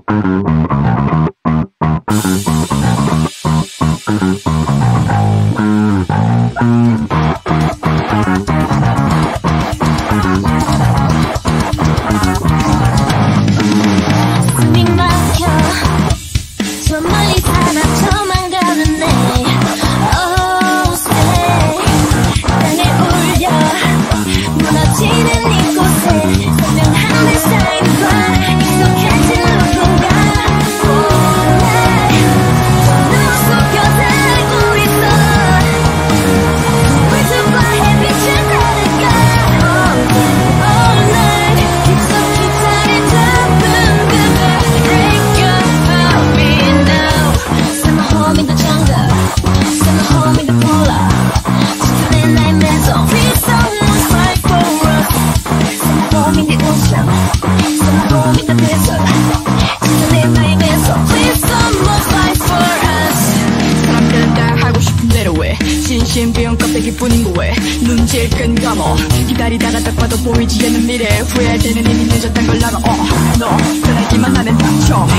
신비한 껍데기뿐인 거에 눈질 끈 감어 기다리다가 딱 봐도 보이지 않는 미래 후회할 때는 이미 늦었단 걸 알아. 너 변하기만 하는 닥쳐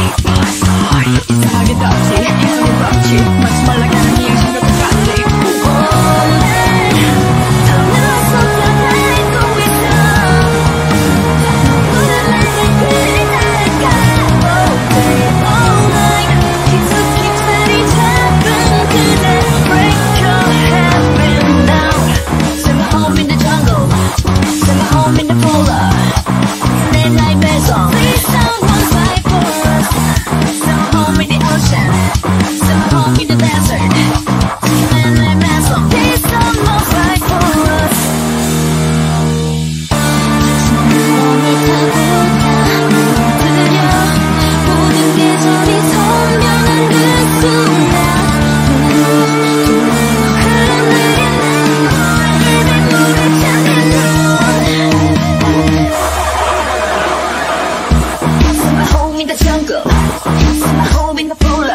이상하게 덥지 이상하게 덥지 마치 말라가는 이 생각 똑같지. Jungle, hold me in the floor.